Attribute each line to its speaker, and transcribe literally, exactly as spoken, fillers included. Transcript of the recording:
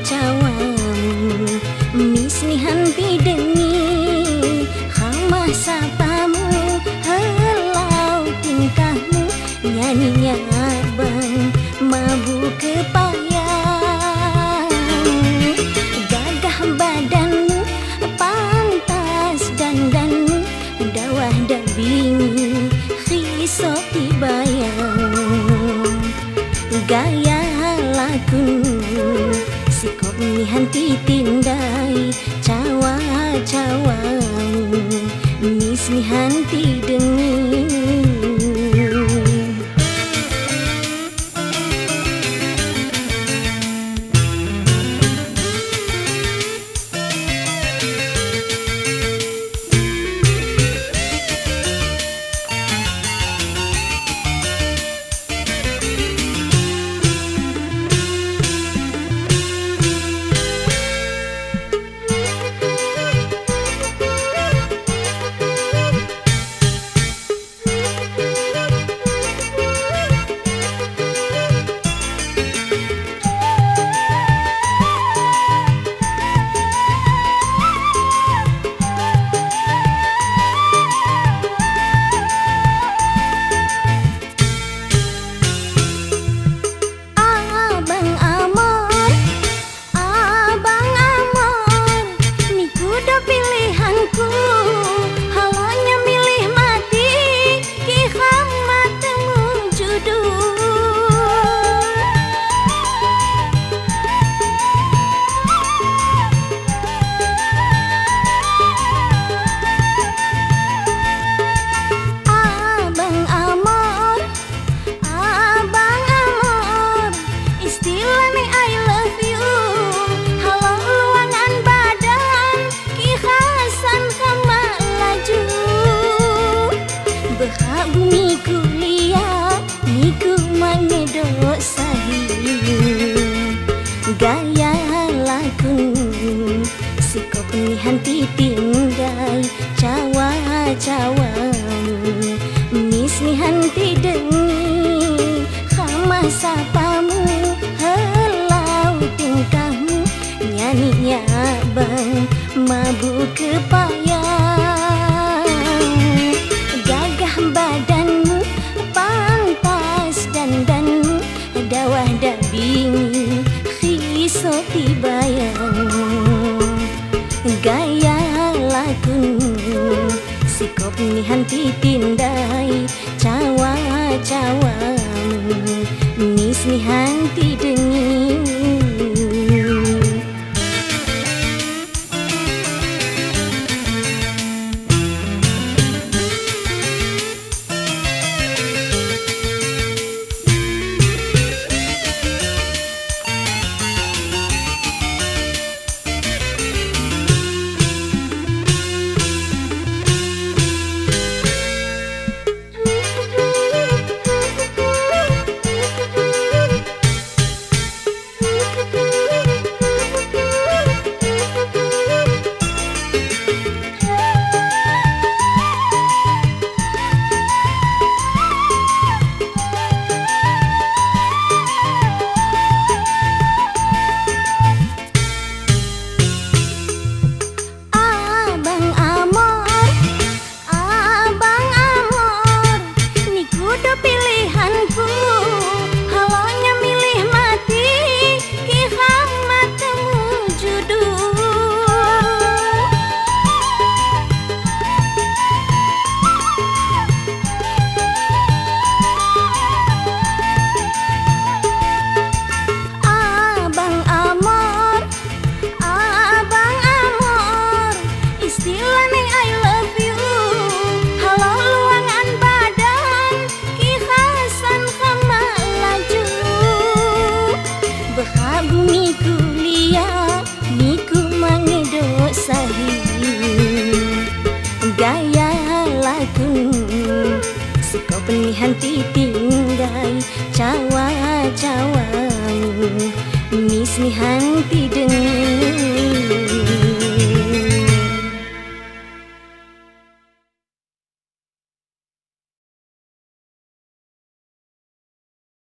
Speaker 1: cawamu misnihan bidengi hamah sapamu helau tingkahmu nyanyinya bang mabuk kepayang gagah badanmu pantas dandanmu dawah dabingi khisoti bayang gaya lakumu sikop mihanti tindai cawa-cawamu misnihanti dengi. Gaya lakumu sikop mihanti tindai cawa-cawamu misnihanti dengi hamah sapamu helau tingkahmu nyanyinya bang mabuk kepayang gagah badanmu pantas dandanmu dawah dabingi soti bayang gaya lakumu sikop mihanti tindai cawa-cawamu misnihanti dengi. Gaya lakumu sikop mihanti tindai cawa-cawamu misnihanti dengi